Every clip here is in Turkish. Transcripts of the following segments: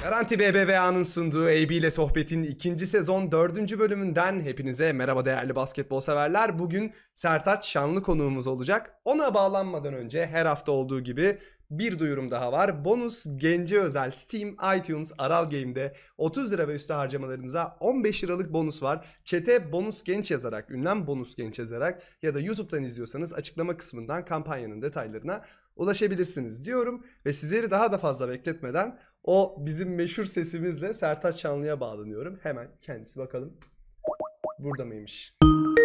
Garanti BBVA'nın sunduğu AB ile sohbetin ikinci sezon dördüncü bölümünden hepinize merhaba değerli basketbol severler. Bugün Sertaç Şanlı konuğumuz olacak. Ona bağlanmadan önce her hafta olduğu gibi bir duyurum daha var. Bonus gence özel Steam, iTunes, Aral Game'de 30 lira ve üstü harcamalarınıza 15 liralık bonus var. Chat'e bonus genç yazarak, ünlem bonus genç yazarak ya da YouTube'dan izliyorsanız açıklama kısmından kampanyanın detaylarına ulaşabilirsiniz diyorum. Ve sizleri daha da fazla bekletmeden o bizim meşhur sesimizle Sertaç Şanlı'ya bağlanıyorum. Hemen kendisi bakalım burada mıymış?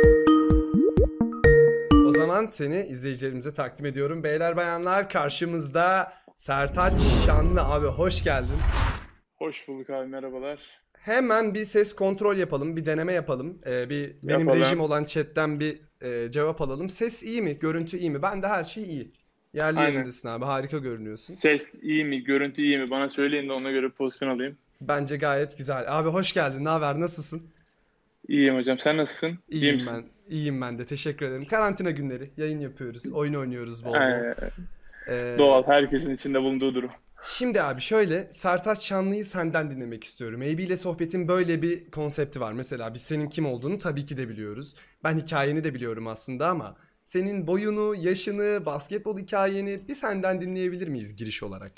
O zaman seni izleyicilerimize takdim ediyorum. Beyler bayanlar karşımızda Sertaç Şanlı abi, hoş geldin. Hoş bulduk abi, merhabalar. Hemen bir ses kontrol yapalım, bir deneme yapalım. Benim rejim Yapalım. olan chatten bir cevap alalım. Ses iyi mi? Görüntü iyi mi? Bende her şey iyi. Yerli Aynen. yerindesin abi, harika görünüyorsun. Ses iyi mi, görüntü iyi mi? Bana söyleyin de ona göre pozisyon alayım. Bence gayet güzel. Abi hoş geldin. Ne haber? Nasılsın? İyiyim hocam. Sen nasılsın? İyi İyiyim misin? ben. İyiyim ben de. Teşekkür ederim. Karantina günleri yayın yapıyoruz. Oyun oynuyoruz bol bol. Ee, Ee, Doğal. Herkesin içinde bulunduğu durum. Şimdi abi şöyle, Sertaç Şanlı'yı senden dinlemek istiyorum. AB ile sohbetin böyle bir konsepti var. Mesela biz senin kim olduğunu tabii ki de biliyoruz. Ben hikayeni de biliyorum aslında ama senin boyunu, yaşını, basketbol hikayeni bir senden dinleyebilir miyiz giriş olarak?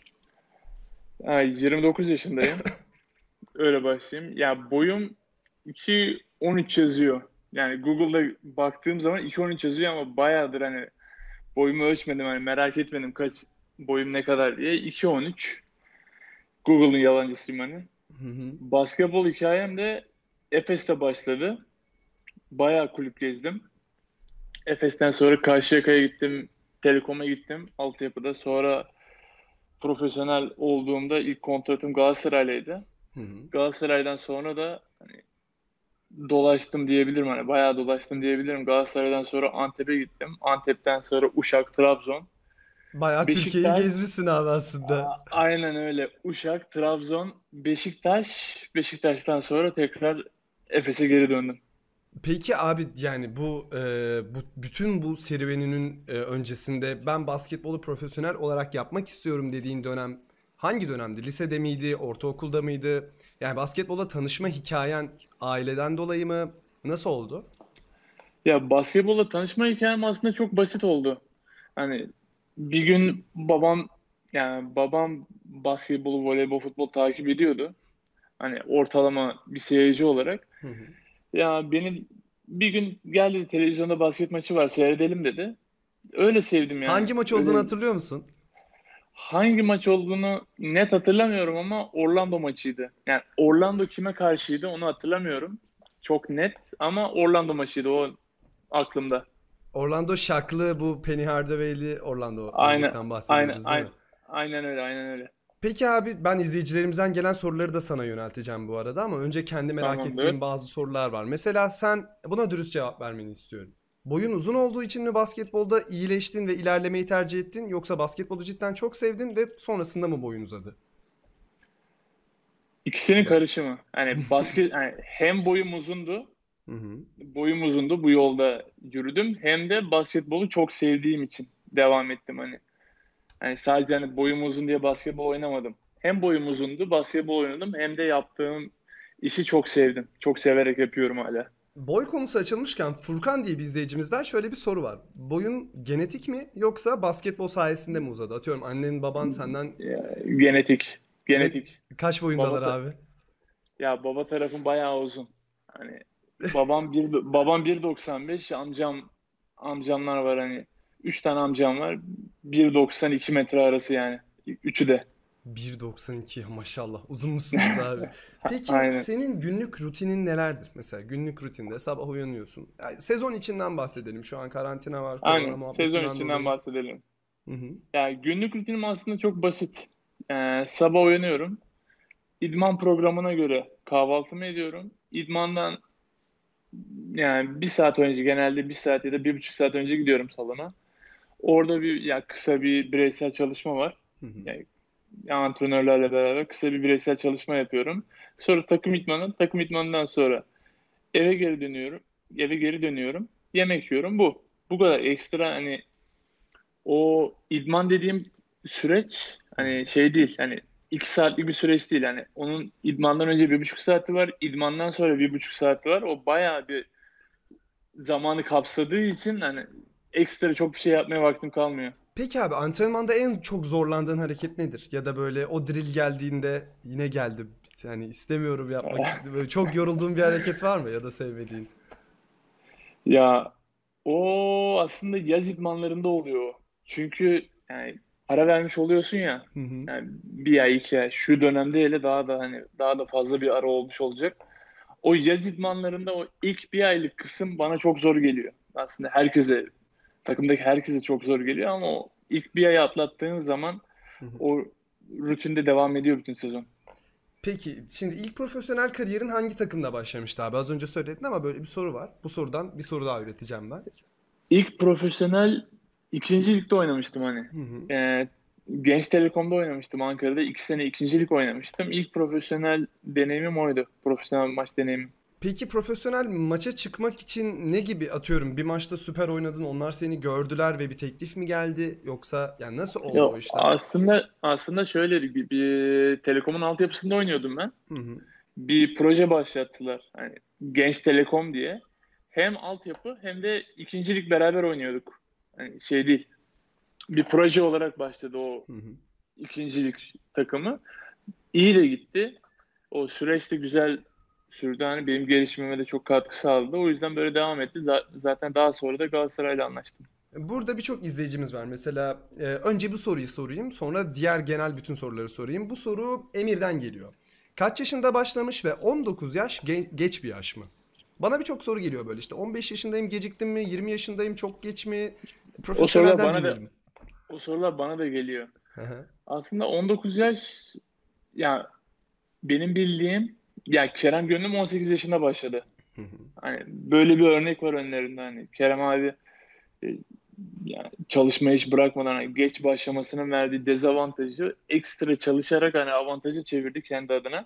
29 yaşındayım. Öyle başlayayım. Ya boyum 2.13 yazıyor. Yani Google'da baktığım zaman 2.13 yazıyor ama bayağıdır hani boyumu ölçmedim. Hani merak etmedim kaç boyum ne kadar diye. 2.13. Google'ın yalancısıyım hani. Hı hı. Basketbol hikayem de Efes'te başladı. Bayağı kulüp gezdim. Efes'ten sonra Karşıyaka'ya gittim. Telekom'a gittim altyapıda. Sonra profesyonel olduğumda ilk kontratım Galatasaray'laydı. Hı hı. Galatasaray'dan sonra da hani dolaştım diyebilirim. Hani bayağı dolaştım diyebilirim. Galatasaray'dan sonra Antep'e gittim. Antep'ten sonra Uşak, Trabzon. Bayağı Türkiye'yi Beşiktaş, gezmişsin abi aslında. aynen öyle. Uşak, Trabzon, Beşiktaş. Beşiktaş'tan sonra tekrar Efes'e geri döndüm. Peki abi, yani bu bütün bu serüveninin öncesinde ben basketbolu profesyonel olarak yapmak istiyorum dediğin dönem hangi dönemdi? Lisede miydi, ortaokulda mıydı? Yani basketbola tanışma hikayen aileden dolayı mı? Nasıl oldu? Ya basketbolla tanışma hikayem aslında çok basit oldu. Hani bir gün babam basketbolu, voleybol, futbol takip ediyordu. Hani ortalama bir seyirci olarak. Hı hı. Ya beni bir gün gel dedi, televizyonda basket maçı var seyredelim dedi. Öyle sevdim yani. Hangi maç olduğunu Öyle hatırlıyor musun? hangi maç olduğunu net hatırlamıyorum ama Orlando maçıydı. Yani Orlando kime karşıydı onu hatırlamıyorum. Çok net ama Orlando maçıydı o aklımda. Orlando Şaklı, bu Penny Hardaway'li Orlando Aynen, Magic'ten aynen, bahsediyoruz değil aynen, mi? aynen öyle, aynen öyle. Peki abi, ben izleyicilerimizden gelen soruları da sana yönelteceğim bu arada ama önce kendi merak ettiğim Tamamdır. bazı sorular var. Mesela sen buna dürüst cevap vermeni istiyorum. Boyun uzun olduğu için mi basketbolda iyileştin ve ilerlemeyi tercih ettin, yoksa basketbolu cidden çok sevdin ve sonrasında mı boyun uzadı? İkisinin Güzel. karışımı. Yani hem Hı hı. boyum uzundu, bu yolda yürüdüm. Hem de basketbolu çok sevdiğim için devam ettim hani. Yani sadece hani boyum uzun diye basketbol oynamadım. Hem boyum uzundu, basketbol oynadım hem de yaptığım işi çok sevdim. Çok severek yapıyorum hala. Boy konusu açılmışken Furkan diye bir izleyicimizden şöyle bir soru var. Boyun genetik mi yoksa basketbol sayesinde mi uzadı? Atıyorum, annen baban senden Genetik. ne, Genetik. kaç boyundalar Baba ta- abi? baba tarafım bayağı uzun. Hani babam 1.95, amcamlar var hani. Üç tane amcam var. 1.92 metre arası yani. Üçü de. 1.92 maşallah, uzun musunuz abi? Peki Aynen. senin günlük rutinin nelerdir? Mesela günlük rutinde sabah uyanıyorsun. Yani sezon içinden bahsedelim. Şu an karantina var, korona Aynen. Sezon muhabbetinden içinden dolayı. bahsedelim. Hı hı. Yani günlük rutinim aslında çok basit. Sabah uyanıyorum. İdman programına göre kahvaltımı ediyorum. İdmandan yani bir saat önce, genelde bir saat ya da 1,5 saat önce gidiyorum salona. Orada kısa bir bireysel çalışma var. Hı hı. Yani antrenörlerle beraber kısa bir bireysel çalışma yapıyorum. Sonra takım idmanından sonra eve geri dönüyorum. Eve geri dönüyorum. Yemek yiyorum. Bu kadar ekstra hani o idman dediğim süreç Hı hı. hani şey değil. Hani 2 saatlik bir süreç değil. Yani onun idmandan önce 1,5 saati var. İdmandan sonra 1,5 saati var. O bayağı bir zamanı kapsadığı için hani ekstra çok bir şey yapmaya vaktim kalmıyor. Peki abi, antrenmanda en çok zorlandığın hareket nedir? Ya da böyle o drill geldiğinde yine geldi. Yani istemiyorum yapmak. Böyle çok yorulduğun bir hareket var mı ya da sevmediğin? Ya o aslında yaz idmanlarında oluyor. Çünkü yani ara vermiş oluyorsun ya. Hı hı. Yani bir ay 2 ay. Şu dönemde hele daha da hani daha da fazla bir ara olmuş olacak. O yaz idmanlarında o ilk bir aylık kısım bana çok zor geliyor. Aslında herkese, takımdaki herkese çok zor geliyor ama o ilk bir ayı atlattığın zaman Hı hı. o rutinde devam ediyor bütün sezon. Peki şimdi ilk profesyonel kariyerin hangi takımda başlamıştı abi? Az önce söyledin ama böyle bir soru var. Bu sorudan bir soru daha üreteceğim ben. İlk profesyonel ikinci ligde oynamıştım hani. Hı hı. Genç Telekom'da oynamıştım Ankara'da. 2 sene ikincilik oynamıştım. İlk profesyonel deneyimim oydu. Profesyonel maç deneyimim. Peki profesyonel maça çıkmak için ne gibi, atıyorum bir maçta süper oynadın, onlar seni gördüler ve bir teklif mi geldi, yoksa yani nasıl oldu Ya o işler? aslında şöyle bir Telekom'un altyapısında oynuyordum ben. Hı hı. Bir proje başlattılar. Hani Genç Telekom diye. Hem altyapı hem de ikincilik beraber oynuyorduk. Hani şey değil. Bir proje olarak başladı o Hı hı. ikincilik takımı. İyi de gitti. O süreç de güzel sürdü. Hani benim gelişimime de çok katkı sağladı. O yüzden böyle devam etti. Zaten daha sonra da Galatasaray'la anlaştım. Burada birçok izleyicimiz var. Mesela önce bu soruyu sorayım, sonra diğer genel bütün soruları sorayım. Bu soru Emir'den geliyor. Kaç yaşında başlamış ve 19 yaş geç bir yaş mı? Bana birçok soru geliyor böyle, işte 15 yaşındayım geciktim mi, 20 yaşındayım çok geç mi? O sorular Profesyonelden bana da dinleyelim. o sorular bana da geliyor. Hı hı. Aslında 19 yaş ya benim bildiğim ya Kerem Gönlüm 18 yaşında başladı. Hı hı. Hani böyle bir örnek var önlerinde hani Kerem abi e, yani çalışmayı hiç bırakmadan hani geç başlamasının verdiği dezavantajı ekstra çalışarak hani avantaja çevirdi kendi adına.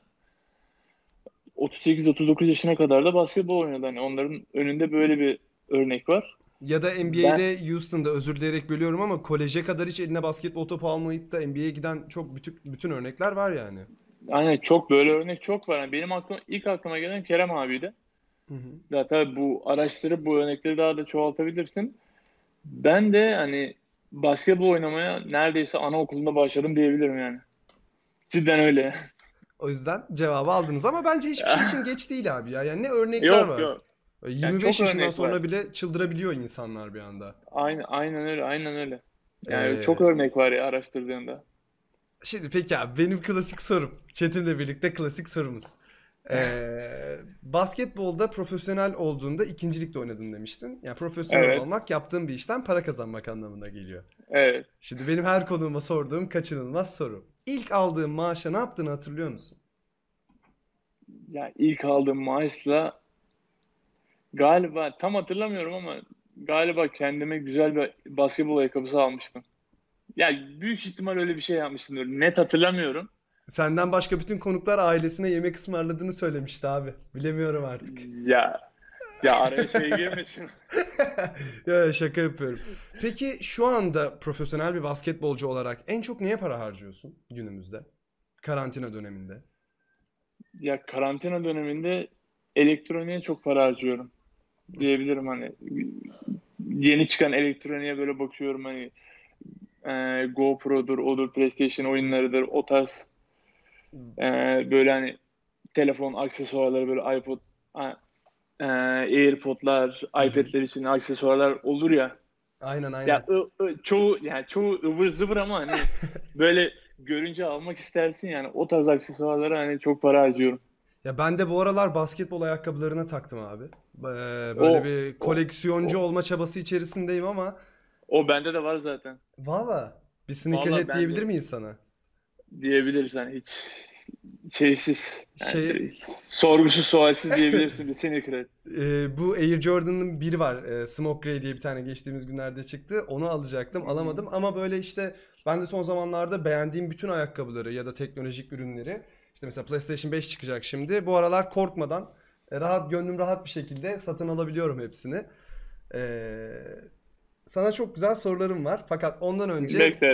38-39 yaşına kadar da basketbol oynadı. Hani onların önünde böyle bir örnek var. Ya da Ben NBA'de Houston'da, özür dileyerek bölüyorum ama koleje kadar hiç eline basketbol topu almayıp da NBA'ye giden çok bütün örnekler var yani. hani çok böyle örnek çok var. Yani benim ilk aklıma gelen Kerem abiydi. Hı hı. Zaten bu araştırıp bu örnekleri daha da çoğaltabilirsin. Ben de hani basketbol oynamaya neredeyse anaokulunda başladım diyebilirim yani. Cidden öyle. O yüzden cevabı aldınız ama bence hiçbir şey için geç değil abi ya. Yani ne örnekler Yok var. yok. Yani çok 25 yaşından örnek var. sonra bile çıldırabiliyor insanlar bir anda. Aynen öyle, aynen öyle. Yani çok Ee, örnek var ya araştırdığında. Şimdi peki abi, benim klasik sorum. Çetin'le birlikte klasik sorumuz. Basketbolda profesyonel olduğunda ikincilikte oynadın demiştin. Yani profesyonel Evet, olmak yaptığın bir işten para kazanmak anlamına geliyor. evet. Şimdi benim her konuğuma sorduğum kaçınılmaz soru. İlk aldığın maaşa ne yaptığını hatırlıyor musun? Ya ilk aldığım maaşla galiba tam hatırlamıyorum ama galiba kendime güzel bir basketbol ayakkabısı almıştım. Ya büyük ihtimal öyle bir şey yapmışımdır. Net hatırlamıyorum. Senden başka bütün konuklar ailesine yemek ısmarladığını söylemişti abi. Bilemiyorum artık. Ya ya araya şey girmesin. Ya şaka yapıyorum. Peki şu anda profesyonel bir basketbolcu olarak en çok neye para harcıyorsun günümüzde? Karantina döneminde. Ya karantina döneminde elektroniğe çok para harcıyorum diyebilirim hani. Yeni çıkan elektroniğe böyle bakıyorum hani GoPro'dur, odur, PlayStation oyunlarıdır, o tarz böyle hani telefon aksesuarları böyle iPod, AirPod'lar, Hı hı. iPad'ler için aksesuarlar olur ya. Aynen Ya aynen. çoğu ıvır zıvır ama hani böyle görünce almak istersin yani o tarz aksesuarlara hani çok para harcıyorum. Ya ben de bu aralar basketbol ayakkabılarına taktım abi. Böyle O bir o koleksiyoncu o, olma çabası içerisindeyim ama o bende de var zaten. valla bir Valla sneakerhead diyebilir bende miyiz sana? diyebiliriz hani hiç şeysiz yani Şey, sorgusuz sualsiz diyebilirsin bir seni kredi. bu Air Jordan'ın biri var. Smoke Gray diye bir tane geçtiğimiz günlerde çıktı. Onu alacaktım, Hı hı. alamadım. Ama böyle işte ben de son zamanlarda beğendiğim bütün ayakkabıları ya da teknolojik ürünleri, işte mesela PlayStation 5 çıkacak şimdi. Bu aralar korkmadan rahat, gönlüm rahat bir şekilde satın alabiliyorum hepsini. Ee, Sana çok güzel sorularım var. Fakat ondan önce Bekleriz.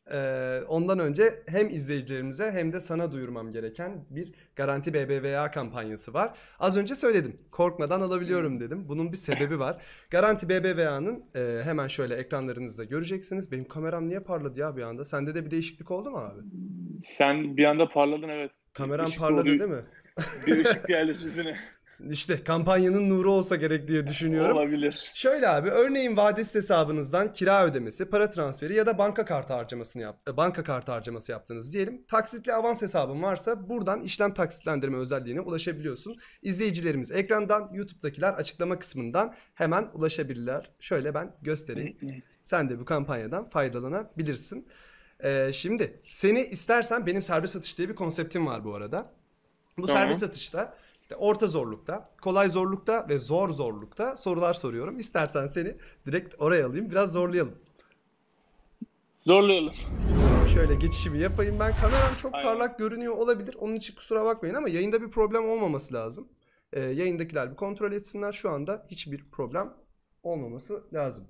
Ondan önce hem izleyicilerimize hem de sana duyurmam gereken bir Garanti BBVA kampanyası var. Az önce söyledim. Korkmadan alabiliyorum dedim. Bunun bir sebebi var. Garanti BBVA'nın hemen şöyle ekranlarınızda göreceksiniz. Benim kameram niye parladı ya bir anda? Sende de bir değişiklik oldu mu abi? Sen bir anda parladın, evet. Bir Kameram ışık doğdu. parladı değil mi? Bir ışık geldi yüzüne. İşte kampanyanın nuru olsa gerek diye düşünüyorum. Olabilir. Şöyle abi, örneğin vadesiz hesabınızdan kira ödemesi, para transferi ya da banka kartı harcaması yaptınız diyelim. Taksitli avans hesabın varsa buradan işlem taksitlendirme özelliğine ulaşabiliyorsun. İzleyicilerimiz ekrandan, YouTube'dakiler açıklama kısmından hemen ulaşabilirler. Şöyle ben göstereyim. Sen de bu kampanyadan faydalanabilirsin. Şimdi seni istersen, benim serbest atış diye bir konseptim var bu arada. Bu Tamam. serbest atışta işte orta zorlukta, kolay zorlukta ve zor zorlukta sorular soruyorum. İstersen seni direkt oraya alayım, biraz zorlayalım. Zorlayalım. Şöyle geçişimi yapayım ben. Kameram çok Aynen. parlak görünüyor olabilir. Onun için kusura bakmayın ama yayında bir problem olmaması lazım. Yayındakiler bir kontrol etsinler. Şu anda hiçbir problem olmaması lazım.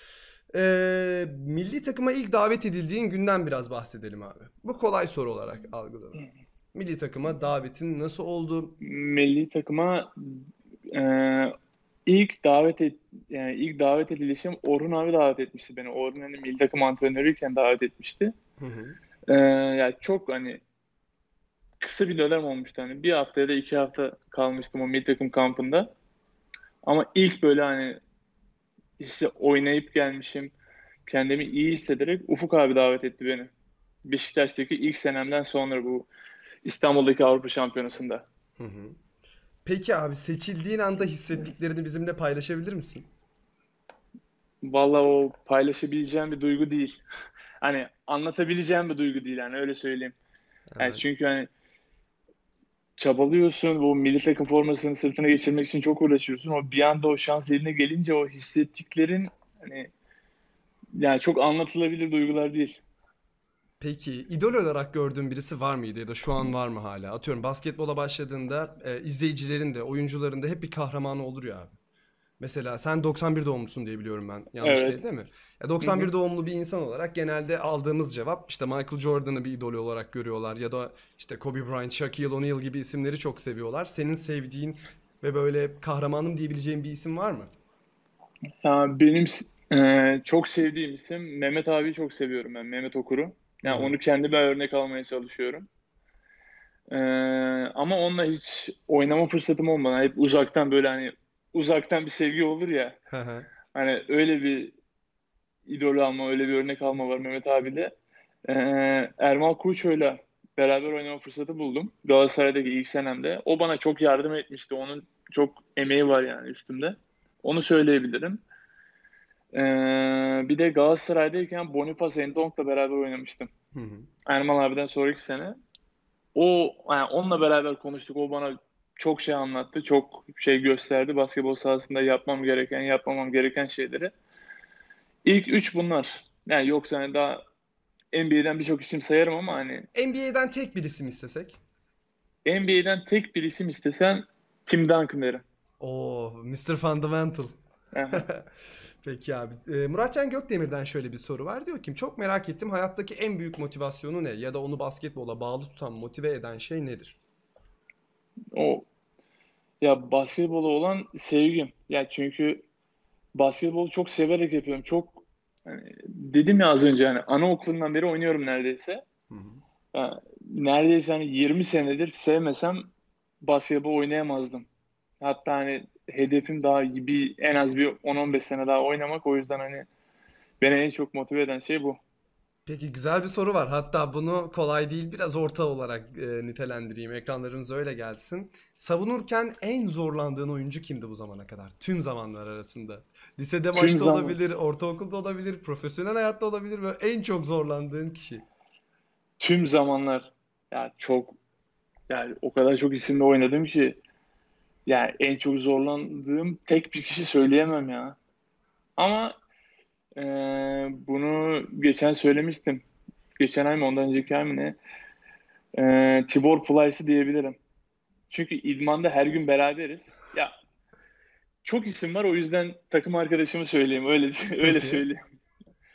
Milli takıma ilk davet edildiğin günden biraz bahsedelim abi. Bu kolay soru olarak algıladım. Milli takıma davetin nasıl oldu? Milli takıma e, ilk davet edilişim Orhun abi davet etmişti beni. Orhun hani milli takım antrenörüyken davet etmişti. Hı hı. Yani çok hani kısa bir dönem olmuştu, hani bir hafta ya da 2 hafta kalmıştım o milli takım kampında. Ama ilk böyle hani işte oynayıp gelmişim, kendimi iyi hissederek Ufuk abi davet etti beni. Beşiktaş'taki ilk senemden sonra bu İstanbul'daki Avrupa Şampiyonası'nda. Hı hı. Peki abi, seçildiğin anda hissettiklerini bizimle paylaşabilir misin? Vallahi o paylaşabileceğim bir duygu değil. Hani anlatabileceğim bir duygu değil, hani öyle söyleyeyim. Yani Hemen. çünkü hani çabalıyorsun, bu milli takım formasını sırtına geçirmek için çok uğraşıyorsun. O bir anda o şans eline gelince o hissettiklerin hani yani çok anlatılabilir duygular değil. Peki idol olarak gördüğün birisi var mıydı ya da şu an var mı hala? Atıyorum, basketbola başladığında izleyicilerin de oyuncuların da hep bir kahramanı olur ya abi. Mesela sen 91 doğumlusun diye biliyorum ben. Yanlış Evet. değil mi? Ya Hı hı. 91 doğumlu bir insan olarak genelde aldığımız cevap işte Michael Jordan'ı bir idol olarak görüyorlar ya da işte Kobe Bryant, Shaquille O'Neal gibi isimleri çok seviyorlar. Senin sevdiğin ve böyle kahramanım diyebileceğin bir isim var mı? Ya benim çok sevdiğim isim Mehmet abi, çok seviyorum ben, Mehmet Okur'u. Hı Yani hı. onu kendime örnek almaya çalışıyorum. Ee, Ama onunla hiç oynama fırsatım olmadı. Hep uzaktan, böyle hani uzaktan bir sevgi olur ya. Hı hı. Hani öyle bir idol alma, öyle bir örnek alma var Mehmet abiyle. Ee, Ermal Kuluçoy'la beraber oynama fırsatı buldum Galatasaray'daki ilk senemde. O bana çok yardım etmişti. Onun çok emeği var yani üstümde. Onu söyleyebilirim. Bir de Galatasaray'dayken Boniface Endonk'la beraber oynamıştım. Hı hı. Ermal abiden sonraki sene. O yani onunla beraber konuştuk. O bana çok şey anlattı. Çok şey gösterdi. Basketbol sahasında yapmam gereken, yapmamam gereken şeyleri. İlk üç bunlar. Yani yoksa hani daha NBA'den birçok isim sayarım ama hani NBA'den tek bir isim istesek? NBA'den tek bir isim istesen Tim Duncan derim. Oo, Mr. Fundamental. Aha. Peki abi. Muratcan Gökdemir'den şöyle bir soru var. Diyor ki çok merak ettim, hayattaki en büyük motivasyonu ne? Ya da onu basketbola bağlı tutan, motive eden şey nedir? O ya basketbola olan sevgim. Ya çünkü basketbolu çok severek yapıyorum. Çok hani dedim ya az önce, hani anaokulundan beri oynuyorum neredeyse. Hı hı. Ya, neredeyse hani 20 senedir sevmesem basketbol oynayamazdım. Hatta hani hedefim daha en az bir 10-15 sene daha oynamak. O yüzden hani beni en çok motive eden şey bu. Peki güzel bir soru var. Hatta bunu kolay değil, biraz orta olarak nitelendireyim. Ekranlarımıza öyle gelsin. Savunurken en zorlandığın oyuncu kimdi bu zamana kadar? Tüm zamanlar arasında. Lisede, Tüm maçta zaman, olabilir, ortaokulda olabilir, profesyonel hayatta olabilir ve en çok zorlandığın kişi. tüm zamanlar ya çok, yani o kadar çok isimle oynadım ki yani en çok zorlandığım tek bir kişi söyleyemem ya. Ama e, bunu geçen söylemiştim. Geçen ay mı ondan önceki ay mı ne? Tibor Plyce'ı diyebilirim. Çünkü idmanda her gün beraberiz. Ya çok isim var, o yüzden takım arkadaşımı söyleyeyim, öyle öyle Peki. söyleyeyim.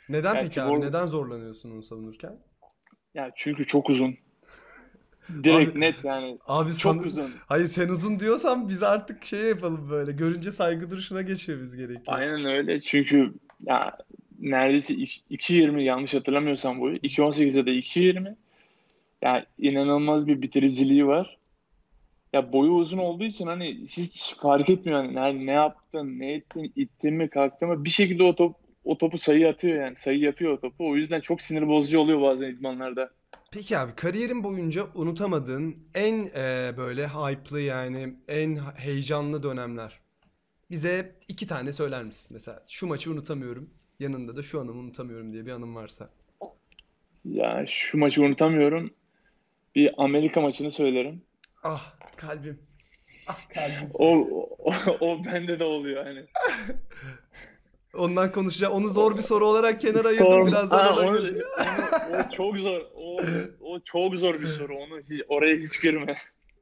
Neden Ya peki abi? Tibor, Neden zorlanıyorsun onu savunurken? ya çünkü çok uzun. Abi Direkt net yani. abi Çok sen uzun. hayır sen uzun diyorsan biz artık şey yapalım böyle. Görünce saygı duruşuna geçmemiz gerekiyor. Aynen öyle. Çünkü ya neredeyse 2.20 yanlış hatırlamıyorsam boyu. 2.18'de de 2.20. Ya inanılmaz bir bitiriciliği var. Ya boyu uzun olduğu için hani hiç fark etmiyor yani ne yaptın, ne ettin, ittin mi, kalktın mı bir şekilde o topu sayı atıyor yani. Sayı yapıyor o topu. O yüzden çok sinir bozucu oluyor bazen idmanlarda. Peki abi kariyerin boyunca unutamadığın en böyle hype'lı yani en heyecanlı dönemler. Bize iki tane söyler misin? Mesela şu maçı unutamıyorum. Yanında da şu anımı unutamıyorum diye bir anım varsa. Ya şu maçı unutamıyorum. Bir Amerika maçını söylerim. Ah kalbim. Ah kalbim. O, o bende de oluyor hani. Ondan konuşacağım. Onu zor bir O, soru olarak kenara ayırdım. Storm, Birazdan ha, ona geleceğim. o çok zor. O çok zor bir soru. Oraya hiç girme.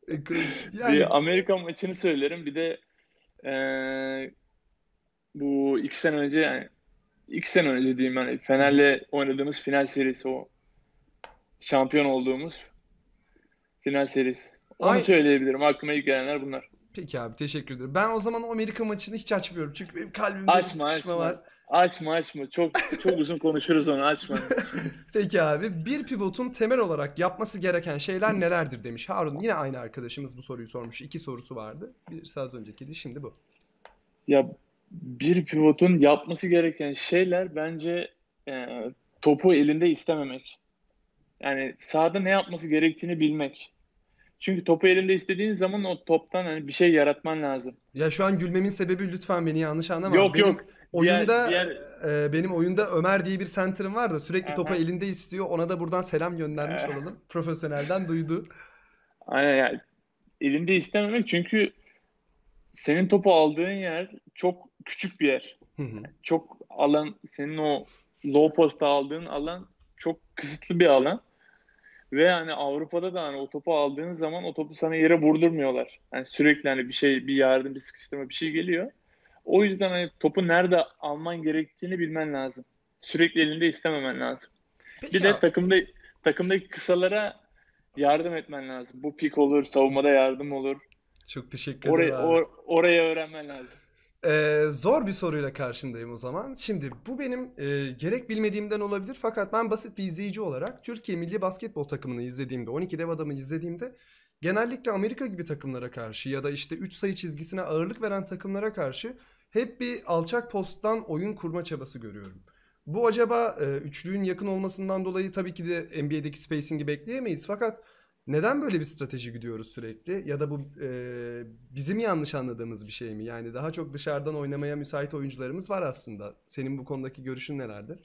Yani Bir Amerika maçını söylerim. Bir de eee, bu 2 sene önce yani 2 sene önce diyeyim yani hı hı. Fener'le oynadığımız final serisi o şampiyon olduğumuz final serisi. Onu Ay, söyleyebilirim. Aklıma ilk gelenler bunlar. peki abi teşekkür ederim. Ben o zaman o Amerika maçını hiç açmıyorum. Çünkü benim kalbimde bir Açma sıkışma açma. var. Açma. Çok uzun konuşuruz onu açma. Peki abi bir pivotun temel olarak yapması gereken şeyler nelerdir demiş. Harun yine aynı arkadaşımız bu soruyu sormuş. İki sorusu vardı. Bir saat öncekiydi şimdi bu. Ya bir pivotun yapması gereken şeyler bence e, topu elinde istememek. Yani sahada ne yapması gerektiğini bilmek. Çünkü topu elinde istediğin zaman o toptan hani bir şey yaratman lazım. Ya şu an gülmemin sebebi lütfen beni yanlış anlama. Yok Benim yok. oyunda Diğer benim oyunda Ömer diye bir center'ım var da sürekli topu aha, elinde istiyor. Ona da buradan selam göndermiş eh, olalım. Profesyonelden duydu. aynen yani elinde istememek çünkü senin topu aldığın yer çok küçük bir yer. Hı hı. Çok alan senin o low post'ta aldığın alan çok kısıtlı bir alan. Ve hani Avrupa'da da hani o topu aldığın zaman o topu sana yere vurdurmuyorlar. Yani sürekli hani bir şey, bir yardım, bir sıkıştırma bir şey geliyor. O yüzden hani topu nerede alman gerektiğini bilmen lazım. Sürekli elinde istememen lazım. Bir Peki de abi. takımdaki kısalara yardım etmen lazım. Bu pik olur, savunmada yardım olur. Çok teşekkür ederim abi. Orayı öğrenmen lazım. Zor bir soruyla karşındayım o zaman. Şimdi bu benim gerek bilmediğimden olabilir fakat ben basit bir izleyici olarak Türkiye milli basketbol takımını izlediğimde, 12 dev adamı izlediğimde genellikle Amerika gibi takımlara karşı ya da işte 3 sayı çizgisine ağırlık veren takımlara karşı hep bir alçak posttan oyun kurma çabası görüyorum. Bu acaba üçlüğün yakın olmasından dolayı tabii ki de NBA'deki spacing'i bekleyemeyiz fakat neden böyle bir strateji gidiyoruz sürekli? Ya da bu bizim yanlış anladığımız bir şey mi? Yani daha çok dışarıdan oynamaya müsait oyuncularımız var aslında. Senin bu konudaki görüşün nelerdir?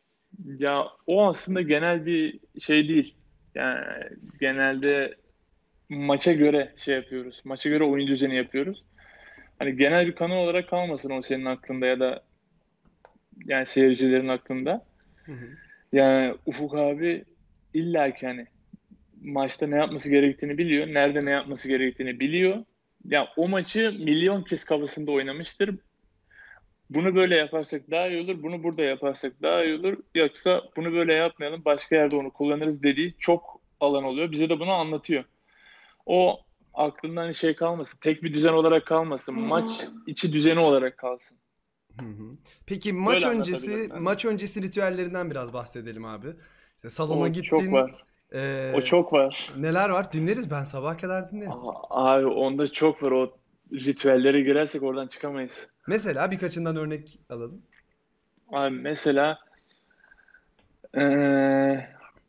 Ya o aslında genel bir şey değil. Yani genelde maça göre şey yapıyoruz. Maça göre oyun düzeni yapıyoruz. Hani genel bir kanı olarak kalmasın o senin aklında ya da yani seyircilerin aklında. Hı hı. Yani Ufuk abi illaki hani maçta ne yapması gerektiğini biliyor. Nerede ne yapması gerektiğini biliyor. Ya o maçı milyon kez kafasında oynamıştır. Bunu böyle yaparsak daha iyi olur. Bunu burada yaparsak daha iyi olur. Yoksa bunu böyle yapmayalım. Başka yerde onu kullanırız dediği çok alan oluyor. Bize de bunu anlatıyor. O aklından hani şey kalmasın. Tek bir düzen olarak kalmasın. Maç içi düzeni olarak kalsın. Hı hı. Peki Böyle anlatabilirim ben de. maç öncesi ritüellerinden biraz bahsedelim abi. İşte salona O çok gittin. var. O eee, çok var. neler var? Dinleriz ben sabaha kadar dinlerim. Abi onda çok var. O ritüellere girersek oradan çıkamayız. Mesela birkaçından örnek alalım. Abi mesela eee,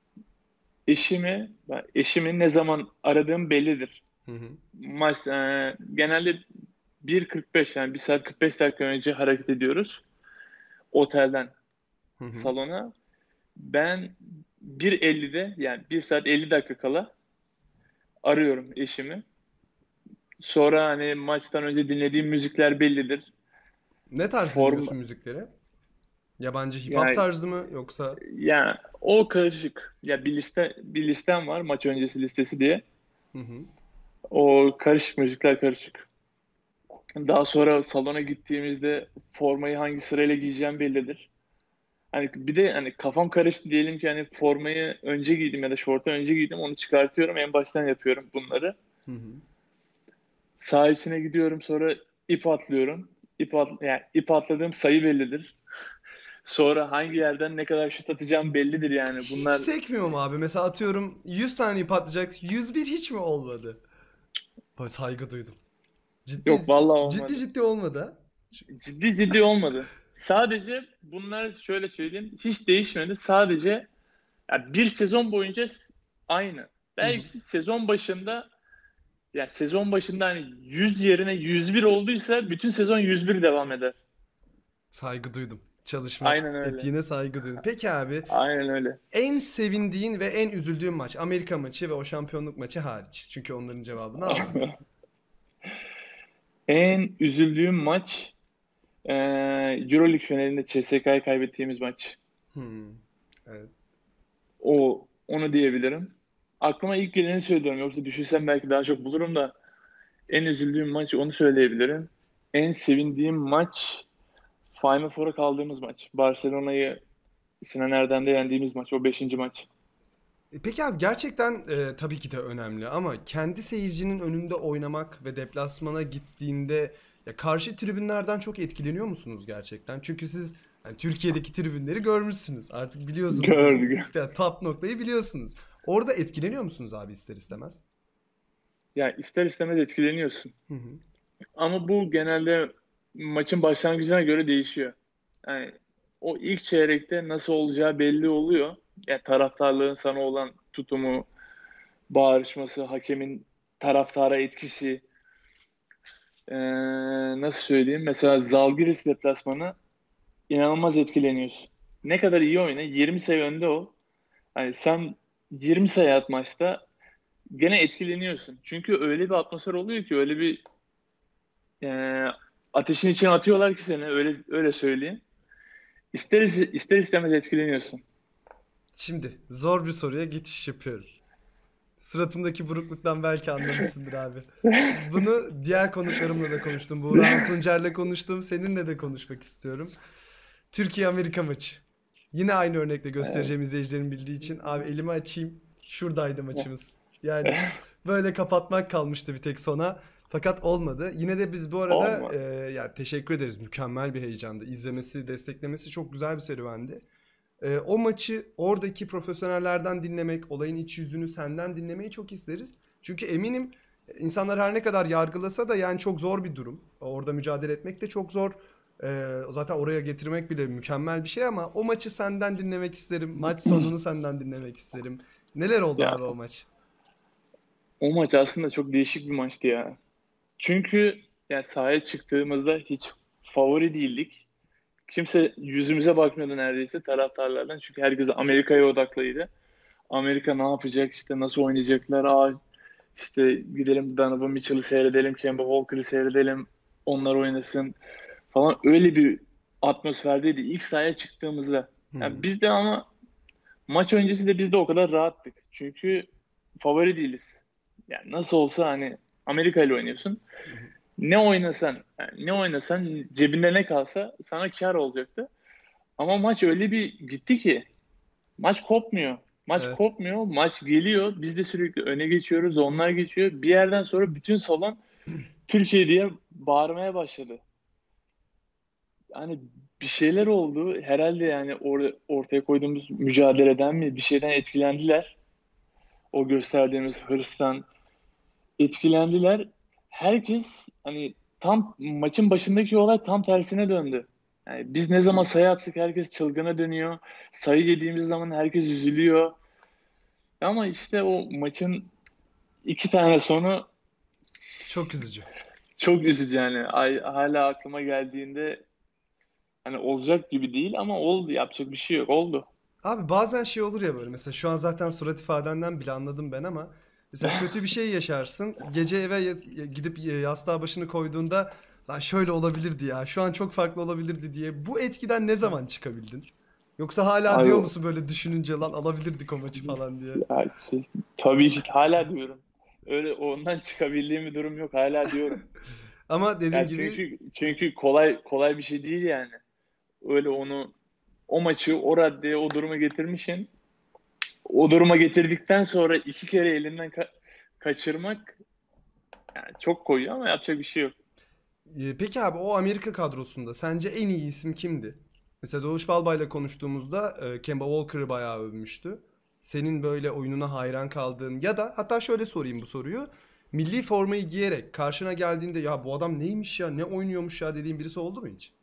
eşimi ne zaman aradığım bellidir. Hı hı. Maç genelde 1:45 yani 1 saat 45 dakika önce hareket ediyoruz otelden Hı hı. salona. Ben 1:50'de yani 1 saat 50 dakika kala arıyorum eşimi. Sonra hani maçtan önce dinlediğim müzikler bellidir. Ne tarz Form dinliyorsun müzikleri? Yabancı hip hop yani tarzı mı yoksa? yani o karışık. Ya bir listem var maç öncesi listesi diye. Hı hı. O karışık müzikler karışık. Daha sonra salona gittiğimizde formayı hangi sırayla giyeceğim bellidir. Hani bir de hani kafam karıştı diyelim ki hani formayı önce giydim ya da şortu önce giydim, onu çıkartıyorum, en baştan yapıyorum bunları. Hı hı. Saha içine gidiyorum, sonra ip atlıyorum. Yani ip atladığım sayı bellidir. Sonra hangi yerden ne kadar şut atacağım bellidir yani. Hiç Bunlar sekmiyor mu abi? Mesela atıyorum 100 tane patlayacak. 101 hiç mi olmadı? Böyle saygı duydum. Ciddi yok vallahi ciddi olmadı. ciddi olmadı ha? Ciddi ciddi olmadı. Sadece bunlar, şöyle söyleyeyim, hiç değişmedi. Sadece ya bir sezon boyunca aynı. Hı hı. Belki sezon başında, ya sezon başında hani 100 yerine 101 olduysa bütün sezon 101 devam eder. Saygı duydum. Çalışma Aynen öyle. etiğine saygı duydum. Peki abi, Aynen öyle. en sevindiğin ve en üzüldüğün maç, Amerika maçı ve o şampiyonluk maçı hariç. Çünkü onların cevabını aldık. En üzüldüğüm maç Euroleague finalinde CSK'ya kaybettiğimiz maç. Hmm. Evet. Onu diyebilirim. Aklıma ilk geleni söylüyorum. Yoksa düşünsem belki daha çok bulurum da, en üzüldüğüm maç onu söyleyebilirim. En sevindiğim maç Final Four'a kaldığımız maç. Barcelona'yı Sinan Erdem'de yendiğimiz maç. O beşinci maç. Peki abi, gerçekten tabii ki de önemli ama kendi seyircinin önünde oynamak ve deplasmana gittiğinde ya karşı tribünlerden çok etkileniyor musunuz gerçekten? Çünkü siz hani Türkiye'deki tribünleri görmüşsünüz. Artık biliyorsunuz. Gördük. Top noktayı biliyorsunuz. Orada etkileniyor musunuz abi ister istemez? Ya ister istemez etkileniyorsun. Hı hı. Ama bu genelde maçın başlangıcına göre değişiyor. Yani o ilk çeyrekte nasıl olacağı belli oluyor. Yani taraftarlığın sana olan tutumu, bağırışması, hakemin taraftara etkisi. Ee, Nasıl söyleyeyim? Mesela Zalgiris deplasmanı, inanılmaz etkileniyorsun. Ne kadar iyi oyna, 20 sayı önde ol. Hani sen 20 sayı at maçta, gene etkileniyorsun. Çünkü öyle bir atmosfer oluyor ki, öyle bir e, ateşin içine atıyorlar ki seni, öyle söyleyeyim. İster istemez etkileniyorsun. Şimdi zor bir soruya geçiş yapıyorum. Suratımdaki burukluktan belki anlamışsındır abi. Bunu diğer konuklarımla da konuştum. Buğra Tuncer'le konuştum. Seninle de konuşmak istiyorum. Türkiye-Amerika maçı. Yine aynı örnekle göstereceğim izleyicilerin bildiği için. Abi elimi açayım. Şuradaydı maçımız. Yani böyle kapatmak kalmıştı bir tek sona. Fakat olmadı. Yine de biz bu arada Olmadı. ya teşekkür ederiz. Mükemmel bir heyecandı. İzlemesi, desteklemesi çok güzel bir serüvendi. O maçı oradaki profesyonellerden dinlemek, olayın iç yüzünü senden dinlemeyi çok isteriz. Çünkü eminim insanlar her ne kadar yargılasa da yani çok zor bir durum. Orada mücadele etmek de çok zor. Zaten oraya getirmek bile mükemmel bir şey ama o maçı senden dinlemek isterim. Maç sonunu senden dinlemek isterim. Neler oldu Ya abi o maç? o maç aslında çok değişik bir maçtı ya. Çünkü yani sahaya çıktığımızda hiç favori değildik. Kimse yüzümüze bakmıyordu neredeyse, taraftarlardan. Çünkü herkes Amerika'ya odaklıydı. Amerika ne yapacak, işte nasıl oynayacaklar, işte gidelim Donovan Mitchell'ı seyredelim, Kemba Walker'ı seyredelim, onlar oynasın falan, öyle bir atmosferdeydi ilk sahaya çıktığımızda. Hı Yani hı. biz de ama maç öncesi de biz de o kadar rahattık. Çünkü favori değiliz. Yani nasıl olsa hani Amerika ile oynuyorsun. Hı hı. Ne oynasan cebinde ne kalsa sana kar olacaktı. Ama maç öyle bir gitti ki maç kopmuyor. Maç Evet. kopmuyor. Maç geliyor. Biz de sürekli öne geçiyoruz. Onlar geçiyor. Bir yerden sonra bütün salon Türkiye diye bağırmaya başladı. Yani bir şeyler oldu. Herhalde yani ortaya koyduğumuz mücadeleden mi, bir şeyden etkilendiler. O gösterdiğimiz hırstan etkilendiler. Herkes hani tam maçın başındaki olay tam tersine döndü. Yani biz ne zaman sayı atsak herkes çılgına dönüyor. Sayı yediğimiz zaman herkes üzülüyor. Ama işte o maçın iki tane sonu Çok üzücü. çok üzücü yani. Hala aklıma geldiğinde hani olacak gibi değil ama oldu. Yapacak bir şey yok. Oldu. Abi bazen şey olur ya, böyle mesela şu an zaten surat ifadenden bile anladım ben ama mesela kötü bir şey yaşarsın, gece eve gidip yastığa başını koyduğunda lan şöyle olabilirdi ya, şu an çok farklı olabilirdi diye, bu etkiden ne zaman çıkabildin? Yoksa hala Abi diyor musun böyle düşününce lan alabilirdik o maçı falan diye? ya, tabii ki hala diyorum. Öyle ondan çıkabildiğim bir durum yok. Hala diyorum. Ama dediğim Yani gibi çünkü kolay kolay bir şey değil yani. Öyle onu o maçı o raddeye, o duruma getirmişsin. O duruma getirdikten sonra iki kere elinden kaçırmak yani çok koyuyor ama yapacak bir şey yok. Peki abi o Amerika kadrosunda sence en iyi isim kimdi? Mesela Doğuş Balbay'la konuştuğumuzda Kemba Walker'ı bayağı övmüştü. Senin böyle oyununa hayran kaldığın ya da hatta şöyle sorayım bu soruyu. Milli formayı giyerek karşına geldiğinde ya bu adam neymiş ya ne oynuyormuş ya dediğin birisi oldu mu hiç?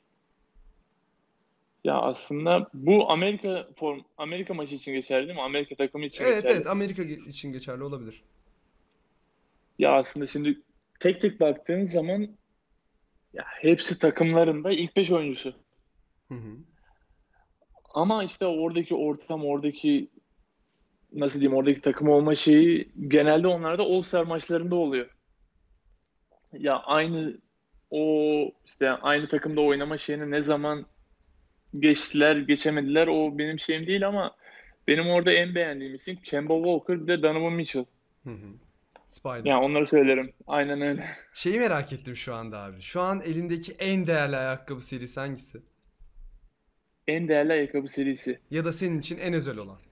Ya aslında bu Amerika maçı için geçerli değil mi? Amerika takımı için Evet evet geçerli. Amerika için geçerli olabilir. Ya aslında şimdi tek tek baktığın zaman ya hepsi takımlarında ilk 5 oyuncusu. Hı hı. Ama işte oradaki ortam, oradaki nasıl diyeyim, oradaki takım olma şeyi genelde onlarda All-Star maçlarında oluyor. Ya aynı o işte aynı takımda oynama şeyini ne zaman geçtiler, geçemediler o benim şeyim değil ama benim orada en beğendiğim isim Kemba Walker bir de Donovan Mitchell. Hı hı. Spider. Yani onları söylerim. Aynen öyle. Şeyi merak ettim şu anda abi. Şu an elindeki en değerli ayakkabı serisi hangisi? En değerli ayakkabı serisi. Ya da senin için en özel olan.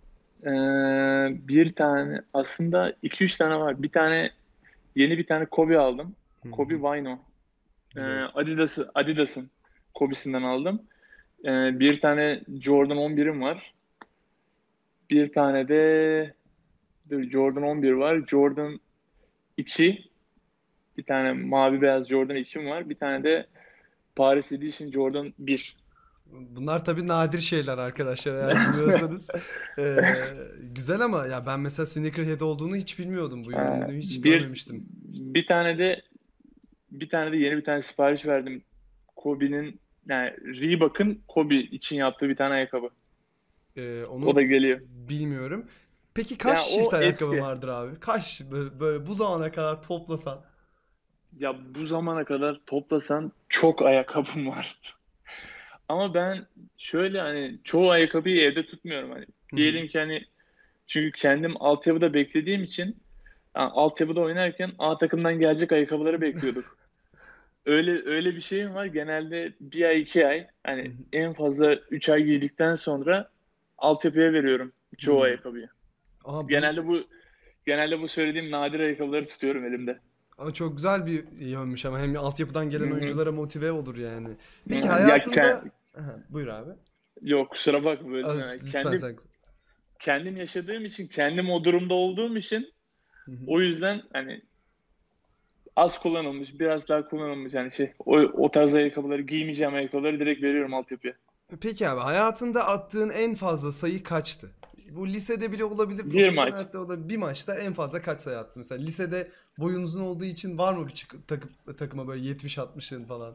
Bir tane aslında iki üç tane var. Yeni bir tane Kobe aldım. Hı Kobe hı. Vino. Biliyorum. Adidas'ın Kobe'sinden aldım. Bir tane Jordan 11'im var. Bir tane de Jordan 11 var. Jordan 2. Bir tane mavi beyaz Jordan 2'm var. Bir tane de Paris Edition Jordan 1. Bunlar tabii nadir şeyler arkadaşlar eğer bilmiyorsanız. Güzel ama ya ben mesela sneakerhead olduğunu hiç bilmiyordum. Bu Ee, yönünü hiç bir görmemiştim. bir tane de yeni bir tane sipariş verdim. Kobe'nin yani Reebok'ın Kobe için yaptığı bir tane ayakkabı. O da Onu geliyor. bilmiyorum. Peki Ya kaç çift o ayakkabın eski. vardır abi? Kaç böyle bu zamana kadar toplasan? Ya bu zamana kadar toplasan çok ayakkabım var. Ama ben şöyle hani çoğu ayakkabıyı evde tutmuyorum hani. Hı hı. Diyelim ki hani çünkü kendim altyapıda beklediğim için yani altyapıda oynarken A takımdan gelecek ayakkabıları bekliyorduk. Öyle bir şeyim var. Genelde bir ay iki ay Hı hani hı. en fazla 3 ay giydikten sonra altyapıya veriyorum çoğu Hmm. ayakkabıyı. Ama bu Genelde bu söylediğim nadir ayakkabıları tutuyorum elimde. ama çok güzel bir yönmüş ama hem altyapıdan Hı gelen hı. oyunculara motive olur yani. Hı Peki hı. Ya hayatında. Aha, buyur abi. yok kusura bakma böldüm hemen. Lütfen sen. Kendim yaşadığım için, kendim o durumda olduğum için Hı hı. o yüzden hani az kullanılmış, biraz daha kullanılmış yani o tarz ayakkabıları giymeyeceğim ayakkabıları direkt veriyorum altyapıya. Peki abi hayatında attığın en fazla sayı kaçtı? Bu lisede bile olabilir, Bir maç. profesyonelde olabilir. Bir maçta en fazla kaç sayı attın? Mesela lisede boyun uzun olduğu için var mı bir takıma böyle 70-60'ın falan?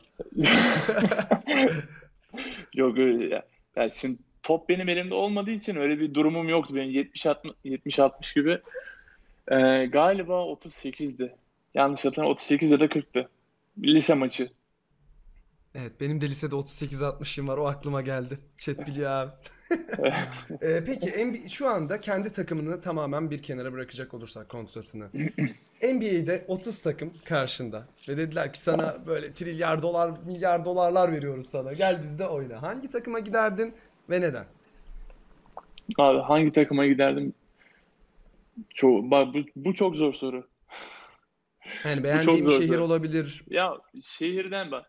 Yok öyle ya. Ya şimdi top benim elimde olmadığı için öyle bir durumum yoktu benim 70-60 gibi. Galiba 38'di. Yanlış hatırlamıyorum 38 ya da 40'tı. Lise maçı. Evet benim de lisede 38-60'ım var o aklıma geldi. Chat biliyor abi. Peki şu anda kendi takımını tamamen bir kenara bırakacak olursak kontratını. NBA'de 30 takım karşında ve dediler ki sana böyle trilyar dolar, milyar dolarlar veriyoruz sana. Gel bizde oyna. Hangi takıma giderdin ve neden? Abi hangi takıma giderdim? Bak, bu çok zor soru. Yani Bu çok beğendiğim bir zor şehir soru. olabilir. Ya şehirden bak.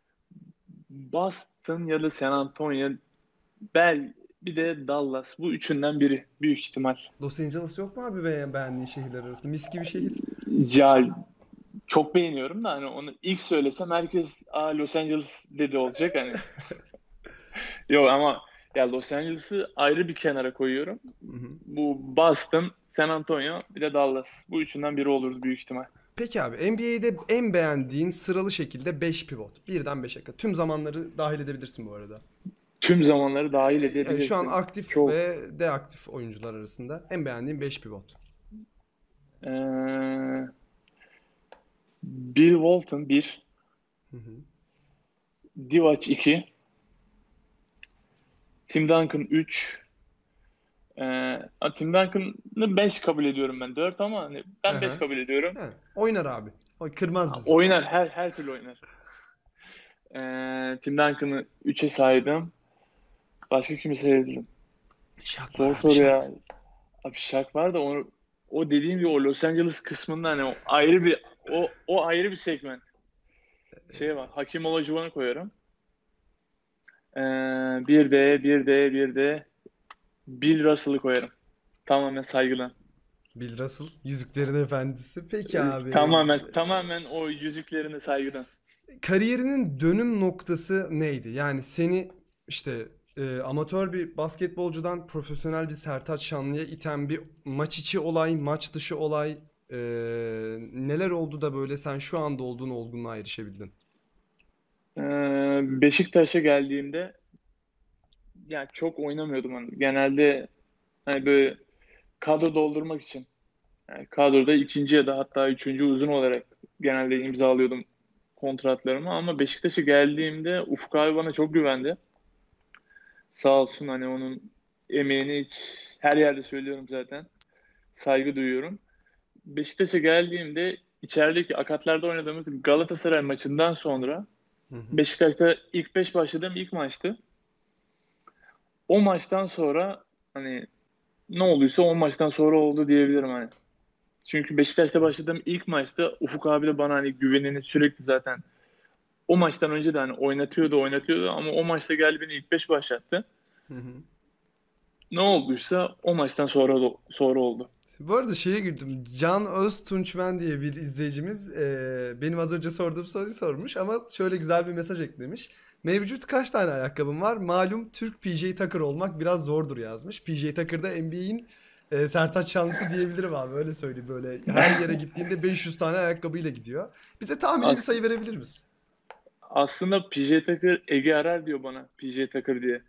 Boston ya da San Antonio, bir de Dallas. Bu üçünden biri büyük ihtimal. Los Angeles yok mu abi beğendiğin şehirler arasında? Mis gibi şehir. Ya çok beğeniyorum da hani onu ilk söylesem herkes Los Angeles dedi olacak hani. Yok ama ya Los Angeles'ı ayrı bir kenara koyuyorum. Hı hı. Bu Boston, San Antonio bir de Dallas. Bu üçünden biri olurdu büyük ihtimal. Peki abi NBA'de en beğendiğin sıralı şekilde 5 pivot. Birden 5'e kadar. Tüm zamanları dahil edebilirsin bu arada. Tüm zamanları dahil Yani şu an edebilirsin. aktif Çok. ve deaktif oyuncular arasında en beğendiğin 5 pivot. Ee, Bill Walton bir, Hı hı. Divac 2, Tim Duncan 3. Tim Duncan'ı 5 kabul ediyorum ben. 4 ama hani ben 5 Aha. kabul ediyorum. He, oynar abi. O kırmaz bizi. Oynar, her türlü oynar. Tim Duncan'ı 3'e saydım. Başka kimi sayabilirim? Şak var Zor abi, soru şak. ya. Abi Shaq var da o dediğim gibi o Los Angeles kısmında hani o ayrı bir segment. Şey var. Hakim Olajuwon'u koyarım. Ee, bir de Bill Russell'ı koyarım. Tamamen saygıdan. Bill Russell, Yüzüklerin Efendisi. Peki abi, Tamamen o yüzüklerine saygıdan. kariyerinin dönüm noktası neydi? Yani seni işte amatör bir basketbolcudan profesyonel bir Sertaç Şanlı'ya iten bir maç içi olay, maç dışı olay, e, neler oldu da böyle sen şu anda olduğun olgunluğa erişebildin? Beşiktaş'a geldiğimde yani çok oynamıyordum hani. Genelde hani böyle kadro doldurmak için. Yani kadroda ikinci ya da hatta üçüncü uzun olarak genelde imzalıyordum kontratlarımı. Ama Beşiktaş'a geldiğimde Ufuk abi bana çok güvendi. Sağ olsun hani onun emeğini hiç her yerde söylüyorum zaten. Saygı duyuyorum. Beşiktaş'a geldiğimde içerideki akatlarda oynadığımız Galatasaray maçından sonra Hı hı. Beşiktaş'ta ilk 5 başladığım ilk maçtı. O maçtan sonra hani ne olduysa o maçtan sonra oldu diyebilirim hani. Çünkü Beşiktaş'ta başladığım ilk maçta Ufuk abi de bana hani güvenini sürekli zaten o maçtan önce de hani oynatıyordu ama o maçta geldi beni ilk 5 başlattı. Hı hı. Ne olduysa o maçtan sonra oldu. Bu arada şeye girdim. Can Öztunçmen diye bir izleyicimiz benim az önce sorduğum soruyu sormuş ama şöyle güzel bir mesaj eklemiş. Mevcut kaç tane ayakkabım var? Malum Türk PJ Tucker olmak biraz zordur yazmış. PJ Tucker da NBA'in Sertaç Şanlısı diyebilirim abi, öyle söyleyeyim, böyle her yere gittiğinde 500 tane ayakkabıyla gidiyor. Bize tahmini bir As sayı verebilir misin? Aslında PJ Tucker Ege Arar diyor bana PJ Tucker diye.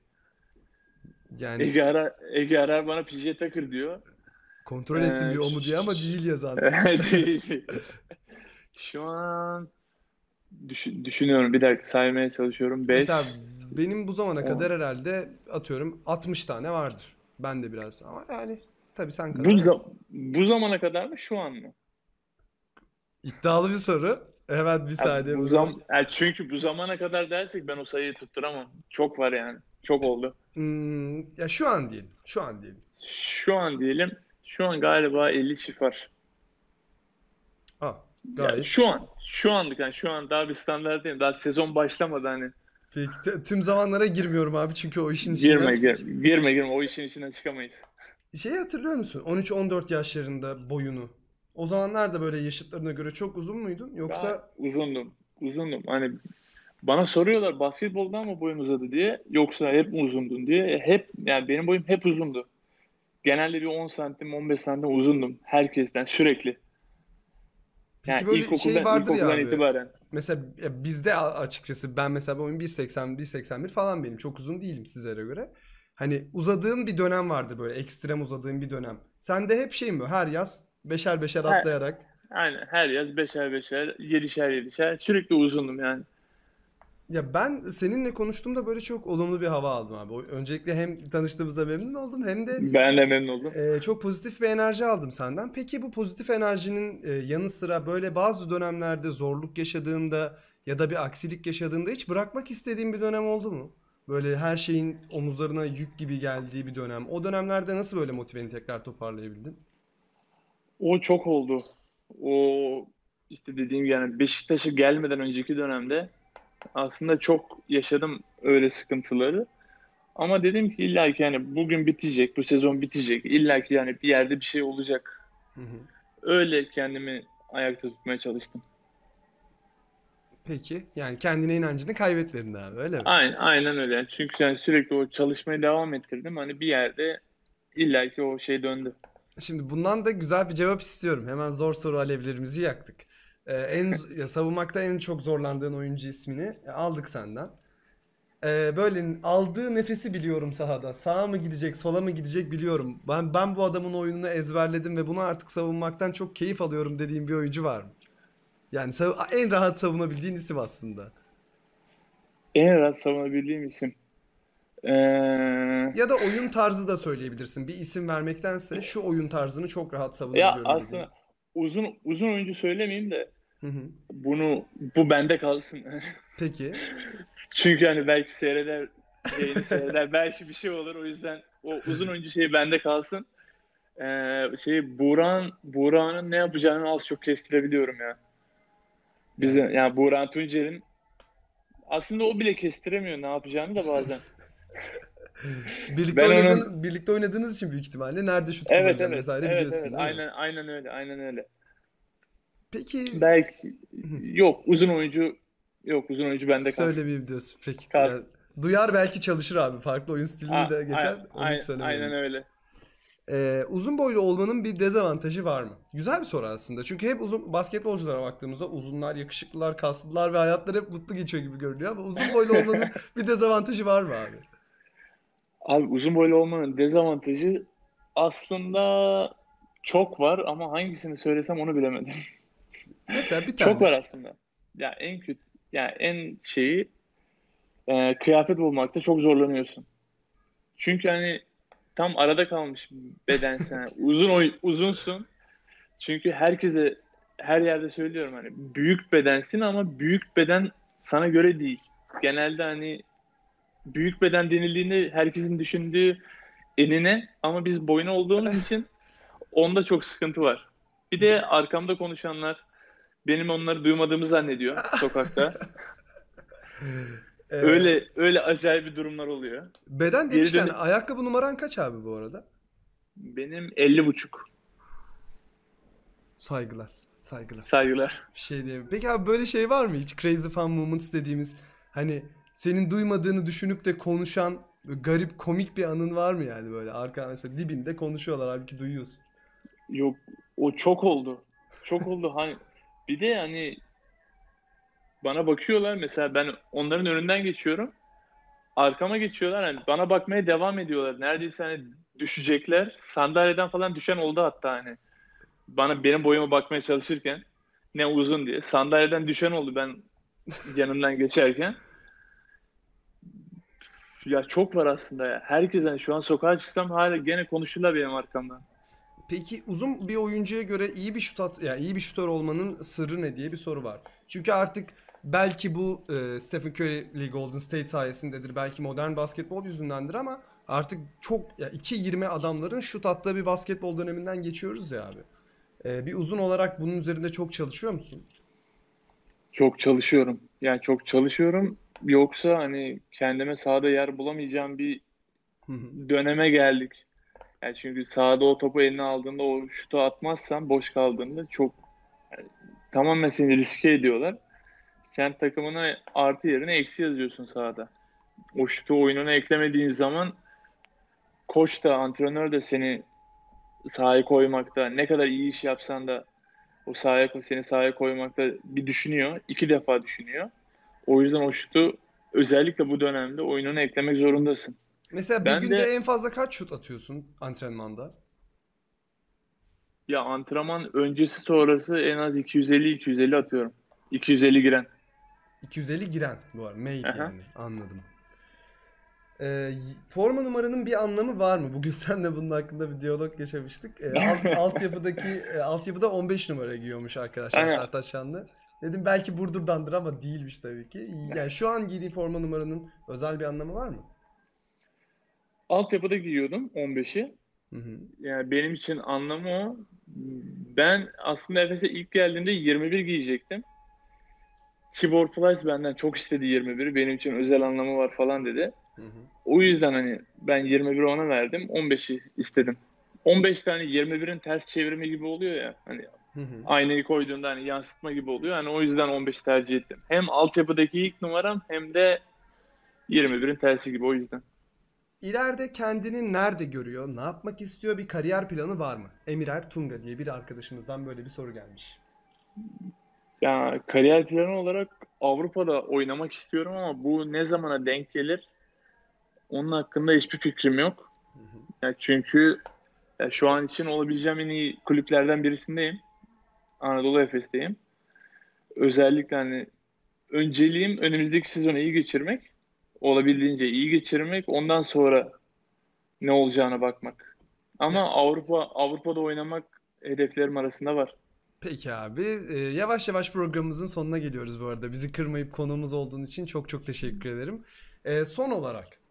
Yani Ege Arar bana PJ Tucker diyor. kontrol ettim bir o mu diye ama değil yazan. Değil. Şu an düşünüyorum. Bir dakika saymaya çalışıyorum. Mesela 5, benim bu zamana kadar 10. herhalde atıyorum 60 tane vardır. Ben de biraz ama yani tabii sen Bu, kadar yok. bu zamana kadar mı şu an mı? İddialı bir soru. Hemen bir saniye bunu. Çünkü bu zamana kadar dersek ben o sayıyı tutturamam. Çok var yani. Çok oldu. Ya şu an diyelim. Şu an diyelim. Şu an diyelim. Şu an galiba 50 çift var. Ah, Ya gayet. şu anlık yani şu an daha bir standart değil. Daha sezon başlamadı hani. Peki tüm zamanlara girmiyorum abi çünkü o işin Girme, içinden. girme. O işin içinden çıkamayız. Şeyi hatırlıyor musun? 13-14 yaşlarında boyunu. O zamanlar da böyle yaşıtlarına göre çok uzun muydun? Daha Yoksa uzundum. Uzundum. Hani bana soruyorlar basketboldan mı boyun uzadı diye yoksa hep mi uzundun diye. Hep yani benim boyum hep uzundu. Genelde bir 10 santim 15 santim uzundum herkesten sürekli. Yani peki böyle şey vardır ya ilkokuldan abi. itibaren. Mesela ya bizde açıkçası ben mesela boyum 1.80 1.81 falan benim. Çok uzun değilim sizlere göre. Hani uzadığın bir dönem vardı, böyle ekstrem uzadığın bir dönem. Sen de hep şey mi? Her yaz beşer beşer Her, atlayarak. her yaz beşer beşer, yedişer sürekli uzundum yani. Ya ben seninle konuştuğumda böyle çok olumlu bir hava aldım abi. Öncelikle hem tanıştığımıza memnun oldum hem de Ben de memnun oldum. çok pozitif bir enerji aldım senden. Peki bu pozitif enerjinin yanı sıra böyle bazı dönemlerde zorluk yaşadığında ya da bir aksilik yaşadığında hiç bırakmak istediğin bir dönem oldu mu? Böyle her şeyin omuzlarına yük gibi geldiği bir dönem. O dönemlerde nasıl böyle motiveni tekrar toparlayabildin? O çok oldu. O işte dediğim gibi yani Beşiktaş'a gelmeden önceki dönemde aslında çok yaşadım öyle sıkıntıları. Ama dedim ki illa ki yani bugün bitecek, bu sezon bitecek. İlla ki yani bir yerde bir şey olacak. Hı hı. Öyle kendimi ayakta tutmaya çalıştım. Peki. Yani kendine inancını kaybetmedin abi, öyle mi? Aynen öyle. Çünkü yani sürekli o çalışmaya devam ettirdim. Hani bir yerde illa ki o şey döndü. Şimdi bundan da güzel bir cevap istiyorum. Hemen zor soru alevlerimizi yaktık. Ya, savunmakta en çok zorlandığın oyuncu ismini aldık senden. Böyle aldığı nefesi biliyorum sahada. Sağa mı gidecek, sola mı gidecek biliyorum. Ben bu adamın oyununu ezberledim ve bunu artık savunmaktan çok keyif alıyorum dediğim bir oyuncu var mı? Yani en rahat savunabildiğin isim aslında. En rahat savunabildiğim isim. Ee, Ya da oyun tarzı da söyleyebilirsin. Bir isim vermektense şu oyun tarzını çok rahat Ya savunabiliyorum aslında dediğin. uzun oyuncu söylemeyeyim de Hı hı. bu bende kalsın. Peki. Çünkü hani belki yayını seyreder. Belki bir şey olur. O yüzden o uzun oyuncu şeyi bende kalsın. Buğra'nın ne yapacağını az çok kestirebiliyorum ya. Yani Yani Buğra Tuncer'in aslında o bile kestiremiyor ne yapacağını da bazen. Ben onun birlikte oynadığınız için büyük ihtimalle nerede şut evet kullanacağını evet vesaire evet biliyorsun evet değil mi? aynen öyle aynen öyle. Peki Belki uzun oyuncu bende kalsın. söylemeyeyim diyorsun. Peki Kalsın. yani duyar belki çalışır abi. Farklı oyun stilini de geçer. Onu hiç Aynen söylemedim. öyle. Uzun boylu olmanın bir dezavantajı var mı? Güzel bir soru aslında. Çünkü hep uzun basketbolculara baktığımızda uzunlar, yakışıklılar, kaslılar ve hayatları hep mutlu geçiyor gibi görünüyor ama uzun boylu olmanın bir dezavantajı var mı abi? Abi uzun boylu olmanın dezavantajı aslında çok var ama hangisini söylesem onu bilemedim. Mesela bir Çok tane. var aslında. Ya en kötü, ya en şeyi kıyafet bulmakta çok zorlanıyorsun. Çünkü hani tam arada kalmış bedensen. Yani uzunsun. Çünkü herkese her yerde söylüyorum hani büyük bedensin ama büyük beden sana göre değil. Genelde hani büyük beden denildiğinde herkesin düşündüğü enine ama biz boyuna olduğumuz için onda çok sıkıntı var. Bir de arkamda konuşanlar benim onları duymadığımı zannediyor sokakta. Ee, Öyle acayip bir durumlar oluyor. Beden Geri demişken dönü ayakkabı numaran kaç abi bu arada? benim 50,5. Saygılar. Saygılar. Saygılar. Bir şey diyeyim. Peki abi böyle şey var mı hiç? Crazy fun moments dediğimiz hani senin duymadığını düşünüp de konuşan böyle garip komik bir anın var mı yani böyle arka mesela dibinde konuşuyorlar halbuki duyuyorsun. Yok, o çok oldu. Çok oldu. Hani bir de hani bana bakıyorlar mesela ben onların önünden geçiyorum. Arkama geçiyorlar. Hani bana bakmaya devam ediyorlar. Neredeyse hani düşecekler. Sandalyeden falan düşen oldu hatta hani. Benim boyuma bakmaya çalışırken ne uzun diye. Sandalyeden düşen oldu ben yanından geçerken. Ya çok var aslında ya. Herkes hani şu an sokağa çıksam hala gene konuşurlar benim arkamdan. Peki uzun bir oyuncuya göre iyi bir yani iyi bir şutör olmanın sırrı ne diye bir soru var. Çünkü artık belki bu Stephen Curry, Golden State sayesindedir. Belki modern basketbol yüzündendir ama artık çok ya 2.20 adamların şut attığı bir basketbol döneminden geçiyoruz ya abi. Bir uzun olarak bunun üzerinde çok çalışıyor musun? Çok çalışıyorum. Yani çok çalışıyorum. Yoksa hani kendime sahada yer bulamayacağım bir Hı hı. döneme geldik. Yani çünkü sahada o topu eline aldığında o şutu atmazsan boş kaldığında çok tamamen seni riske ediyorlar. Sen takımına artı yerine eksi yazıyorsun sahada. O şutu oyununa eklemediğin zaman koç da antrenör de seni sahaya koymakta ne kadar iyi iş yapsan da seni sahaya koymakta bir düşünüyor. İki defa düşünüyor. O yüzden o şutu özellikle bu dönemde oyununa eklemek zorundasın. Mesela bir Ben günde de en fazla kaç şut atıyorsun antrenmanda? ya antrenman öncesi sonrası en az 250 atıyorum. 250 giren. 250 giren bu arada. Made Aha. yani. Anladım. Forma numaranın bir anlamı var mı? Bugün sen de bunun hakkında bir diyalog yaşamıştık. Altyapıda 15 numara giyiyormuş arkadaşlar Aynen. Sertaç Şanlı. Dedim belki Burdur'dandır ama değilmiş tabii ki. Yani şu an giydiği forma numaranın özel bir anlamı var mı? Altyapıda giyiyordum 15'i. Hı hı. Yani benim için anlamı o. Ben aslında Efes'e ilk geldiğimde 21 giyecektim. Tibor Plyce benden çok istedi 21'i. Benim için özel anlamı var falan dedi. Hı hı. O yüzden hani ben 21'i ona verdim. 15'i istedim. 15 tane 21'in ters çevirimi gibi oluyor ya. Hani Hı hı. aynayı koyduğunda hani yansıtma gibi oluyor. Hani o yüzden 15 tercih ettim. Hem altyapıdaki ilk numaram hem de 21'in tersi gibi o yüzden. İleride kendini nerede görüyor? Ne yapmak istiyor? Bir kariyer planı var mı? Emir Ertunga diye bir arkadaşımızdan böyle bir soru gelmiş. Ya kariyer planı olarak Avrupa'da oynamak istiyorum ama bu ne zamana denk gelir? Onun hakkında hiçbir fikrim yok. Hı hı. Ya çünkü şu an için olabileceğim en iyi kulüplerden birisindeyim. Anadolu Efes'teyim. Özellikle hani önceliğim önümüzdeki sezonu iyi geçirmek. Olabildiğince iyi geçirmek. Ondan sonra ne olacağına bakmak. Ya Ama Avrupa'da oynamak hedeflerim arasında var. peki abi. Yavaş yavaş programımızın sonuna geliyoruz bu arada. Bizi kırmayıp konuğumuz olduğun için çok çok teşekkür ederim. Son olarak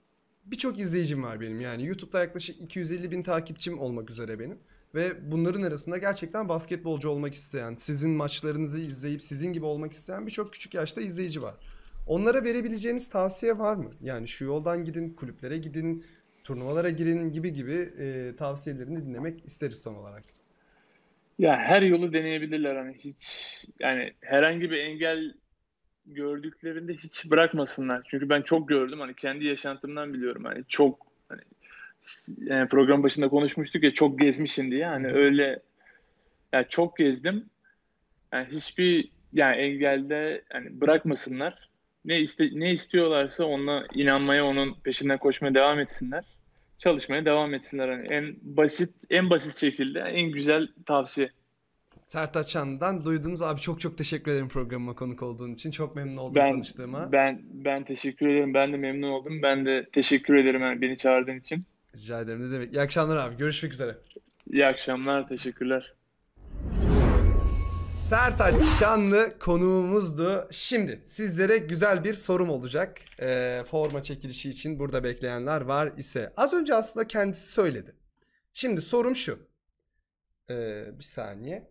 birçok izleyicim var benim. Yani YouTube'da yaklaşık 250 bin takipçim olmak üzere benim. Ve bunların arasında gerçekten basketbolcu olmak isteyen, sizin maçlarınızı izleyip sizin gibi olmak isteyen birçok küçük yaşta izleyici var. Onlara verebileceğiniz tavsiye var mı? Yani şu yoldan gidin, kulüplere gidin, turnuvalara girin gibi gibi tavsiyelerini dinlemek isteriz son olarak. Ya her yolu deneyebilirler, hani hiç, yani herhangi bir engel gördüklerinde hiç bırakmasınlar. Çünkü ben çok gördüm, hani kendi yaşantımdan biliyorum, hani çok, hani yani program başında konuşmuştuk ya, çok gezmişim diye, Hı hani hı. öyle, yani çok gezdim. Yani hiçbir, yani engelde yani bırakmasınlar. Ne istiyorlarsa ona inanmaya, onun peşinden koşmaya devam etsinler. Çalışmaya devam etsinler. Hani en basit şekilde en güzel tavsiye. Sertaç Şanlı'dan duydunuz. Abi çok çok teşekkür ederim programıma konuk olduğun için. Çok memnun oldum Ben tanıştığıma. ben teşekkür ederim. Ben de memnun oldum. Ben de teşekkür ederim, yani beni çağırdığın için. Rica ederim. Ne demek. İyi akşamlar abi. Görüşmek üzere. İyi akşamlar. Teşekkürler. Sertaç Şanlı konuğumuzdu. Şimdi sizlere güzel bir sorum olacak. Forma çekilişi için burada bekleyenler var ise. Az önce aslında kendisi söyledi. Şimdi sorum şu. Bir saniye.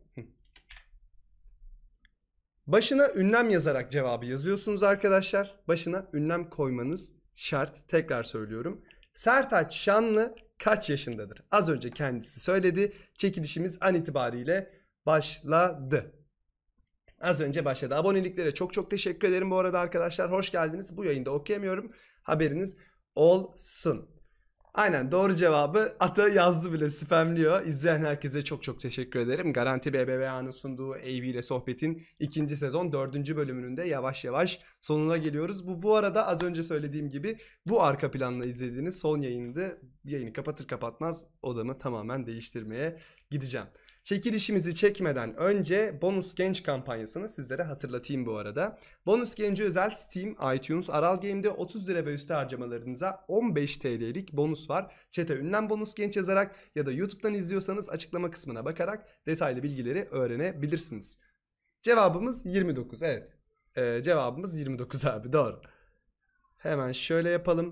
Başına ünlem yazarak cevabı yazıyorsunuz arkadaşlar. Başına ünlem koymanız şart. Tekrar söylüyorum. Sertaç Şanlı kaç yaşındadır? Az önce kendisi söyledi. Çekilişimiz an itibariyle başladı. Az önce başladı. Aboneliklere çok çok teşekkür ederim bu arada arkadaşlar. Hoş geldiniz. Bu yayında okuyamıyorum. Haberiniz olsun. Aynen doğru cevabı Ata yazdı bile, spamliyor. İzleyen herkese çok çok teşekkür ederim. Garanti BBVA'nın sunduğu AV ile sohbetin 2. sezon 4. bölümünün de yavaş yavaş sonuna geliyoruz. Bu arada az önce söylediğim gibi bu arka planla izlediğiniz son yayında, yayını kapatır kapatmaz odamı tamamen değiştirmeye gideceğim. Çekilişimizi çekmeden önce Bonus Genç kampanyasını sizlere hatırlatayım bu arada. Bonus Genç'e özel Steam, iTunes, Aral Game'de 30 lira ve üstü harcamalarınıza 15 TL'lik bonus var. Chat'e ünlem Bonus Genç yazarak ya da YouTube'dan izliyorsanız açıklama kısmına bakarak detaylı bilgileri öğrenebilirsiniz. Cevabımız 29, evet. Cevabımız 29 abi, doğru. Hemen şöyle yapalım.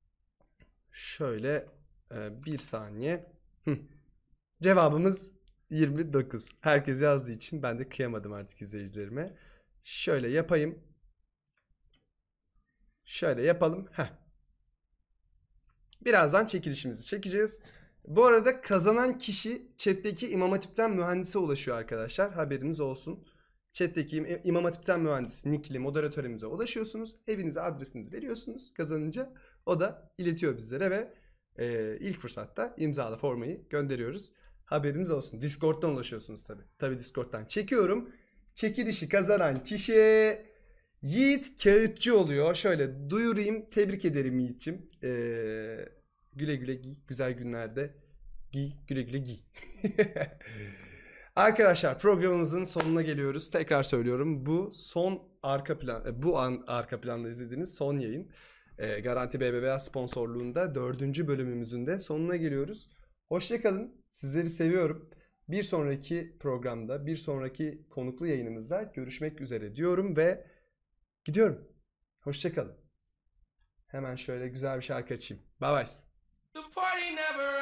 Şöyle bir saniye. Cevabımız 29. Herkes yazdığı için ben de kıyamadım artık izleyicilerime. Şöyle yapayım. Şöyle yapalım. Birazdan çekilişimizi çekeceğiz. Bu arada kazanan kişi chat'teki İmam Hatip'ten mühendise ulaşıyor arkadaşlar. Haberiniz olsun. Chat'teki İmam Hatip'ten mühendis nickli moderatörümüze ulaşıyorsunuz. Evinize adresinizi veriyorsunuz. Kazanınca o da iletiyor bizlere ve ilk fırsatta imzalı formayı gönderiyoruz. Haberiniz olsun. Discord'dan ulaşıyorsunuz tabii. Tabii Discord'dan çekiyorum. Çekilişi kazanan kişi Yiğit Kağıtçı oluyor. Şöyle duyurayım. Tebrik ederim Yiğit'ciğim. Güle güle giy. Güzel günlerde giy. Güle güle giy. Arkadaşlar programımızın sonuna geliyoruz. Tekrar söylüyorum. Bu son arka plan, bu an arka planda izlediğiniz son yayın. Garanti BBVA sponsorluğunda 4. bölümümüzün de sonuna geliyoruz. Hoşça kalın. Sizleri seviyorum. Bir sonraki programda, bir sonraki konuklu yayınımızda görüşmek üzere diyorum ve gidiyorum. Hoşça kalın. Hemen şöyle güzel bir şarkı açayım. Bye bye.